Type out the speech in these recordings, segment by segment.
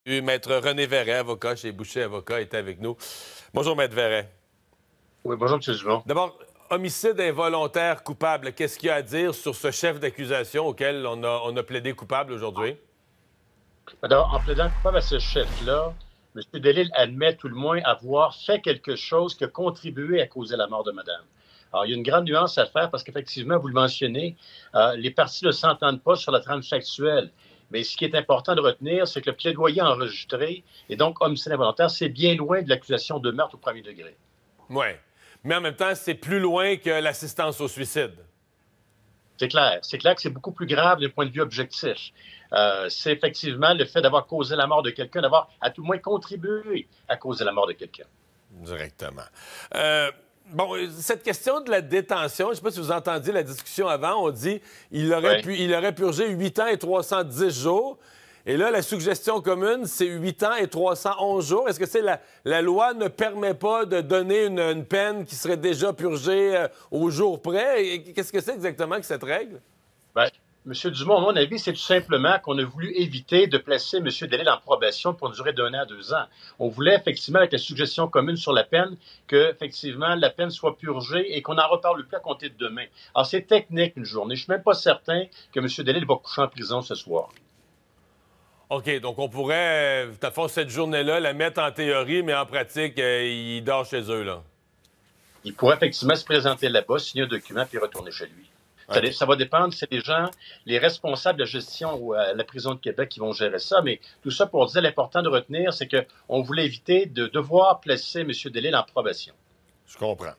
Maître René Verret, avocat chez Boucher Avocat, est avec nous. Bonjour, Maître Verret. Oui, bonjour, M. Dumont. D'abord, homicide involontaire coupable. Qu'est-ce qu'il y a à dire sur ce chef d'accusation auquel on a plaidé coupable aujourd'hui? Alors, en plaidant coupable à ce chef-là, M. Delisle admet tout le moins avoir fait quelque chose qui a contribué à causer la mort de madame. Alors, il y a une grande nuance à faire parce qu'effectivement, vous le mentionnez, les parties ne s'entendent pas sur la trame factuelle. Mais ce qui est important de retenir, c'est que le plaidoyer enregistré, et donc homicide involontaire, c'est bien loin de l'accusation de meurtre au premier degré. Oui. Mais en même temps, c'est plus loin que l'assistance au suicide. C'est clair. C'est clair que c'est beaucoup plus grave d'un point de vue objectif. C'est effectivement le fait d'avoir causé la mort de quelqu'un, d'avoir à tout le moins contribué à causer la mort de quelqu'un. Directement. Bon, cette question de la détention, je ne sais pas si vous entendiez la discussion avant, on dit qu'il aurait purgé 8 ans et 310 jours. Et là, la suggestion commune, c'est 8 ans et 311 jours. Est-ce que c'est la loi ne permet pas de donner une peine qui serait déjà purgée au jour près? Qu'est-ce que c'est exactement que cette règle? Bien, M. Dumont, à mon avis, c'est tout simplement qu'on a voulu éviter de placer M. Delisle en probation pour une durée d'1 an à 2 ans. On voulait effectivement, avec la suggestion commune sur la peine, que effectivement la peine soit purgée et qu'on n'en reparle plus à compter de demain. Alors, c'est technique une journée. Je ne suis même pas certain que M. Delisle va coucher en prison ce soir. OK, donc on pourrait, de toute façon, cette journée-là, la mettre en théorie, mais en pratique, il dort chez eux, là. Il pourrait effectivement se présenter là-bas, signer un document puis retourner chez lui. Okay. Ça va dépendre, c'est les gens, les responsables de gestion ou à la prison de Québec qui vont gérer ça, mais tout ça pour dire, l'important de retenir, c'est qu'on voulait éviter de devoir placer M. Delisle en probation. Je comprends.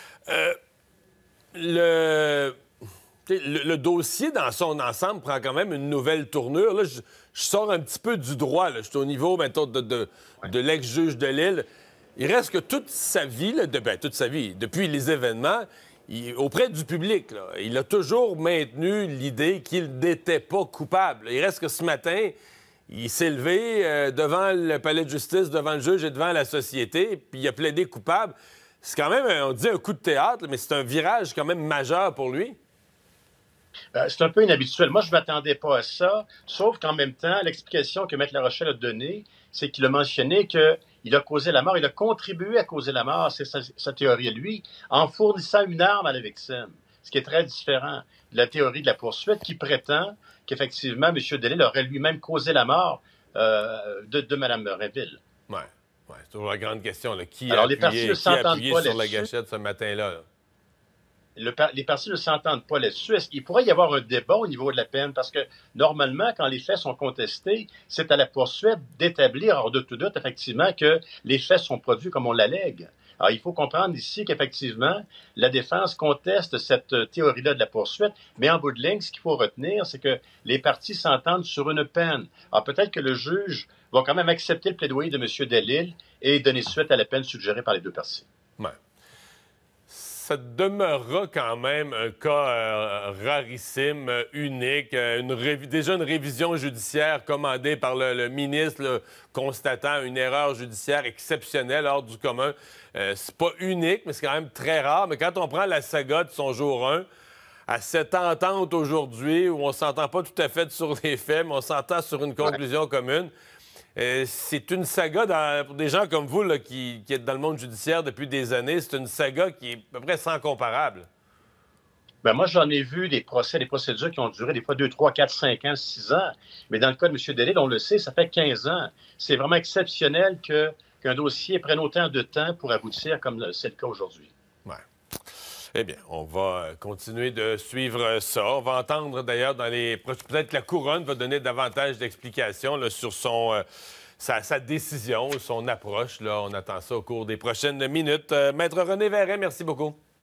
Le dossier dans son ensemble prend quand même une nouvelle tournure. Là, je sors un petit peu du droit. Là. Je suis au niveau maintenant de l'ex-juge Delisle. Il reste que toute sa vie, là, toute sa vie, depuis les événements, auprès du public, là, il a toujours maintenu l'idée qu'il n'était pas coupable. Il reste que ce matin, il s'est levé devant le palais de justice, devant le juge et devant la société, puis il a plaidé coupable. C'est quand même, on dit un coup de théâtre, mais c'est un virage quand même majeur pour lui. C'est un peu inhabituel. Moi, je ne m'attendais pas à ça, sauf qu'en même temps, l'explication que Maître Larochelle a donnée, c'est qu'il a mentionné qu'il a causé la mort, il a contribué à causer la mort, c'est sa théorie, lui, en fournissant une arme à la victime, ce qui est très différent de la théorie de la poursuite qui prétend qu'effectivement, M. Delisle aurait lui-même causé la mort de Mme Rainville. Oui, c'est toujours la grande question. Là. Qui Alors, a les parties ne appuyé s'entendent pas sur la là-dessus. gâchette ce matin-là? Là? Les parties ne s'entendent pas là-dessus. Il pourrait y avoir un débat au niveau de la peine parce que normalement, quand les faits sont contestés, c'est à la poursuite d'établir hors de tout doute, effectivement, que les faits sont produits comme on l'allègue. Alors, il faut comprendre ici qu'effectivement, la défense conteste cette théorie-là de la poursuite, mais en bout de ligne, ce qu'il faut retenir, c'est que les parties s'entendent sur une peine. Alors, peut-être que le juge va quand même accepter le plaidoyer de M. Delisle et donner suite à la peine suggérée par les deux parties. Ouais. Ça demeurera quand même un cas rarissime, unique, déjà une révision judiciaire commandée par le ministre là, constatant une erreur judiciaire exceptionnelle hors du commun. C'est pas unique, mais c'est quand même très rare. Mais quand on prend la saga de son jour 1, à cette entente aujourd'hui, où on s'entend pas tout à fait sur les faits, mais on s'entend sur une conclusion commune, c'est une saga, pour des gens comme vous là, qui êtes dans le monde judiciaire depuis des années, c'est une saga qui est à peu près sans comparable. Ben moi, j'en ai vu des procès, des procédures qui ont duré des fois 2, 3, 4, 5 ans, 6 ans. Mais dans le cas de M. Delisle, on le sait, ça fait 15 ans. C'est vraiment exceptionnel qu'un dossier prenne autant de temps pour aboutir comme c'est le cas aujourd'hui. Ouais. Eh bien, on va continuer de suivre ça. On va entendre d'ailleurs dans les... Peut-être que la Couronne va donner davantage d'explications là, sur sa décision, son approche. Là. On attend ça au cours des prochaines minutes. Maître René Verret, merci beaucoup.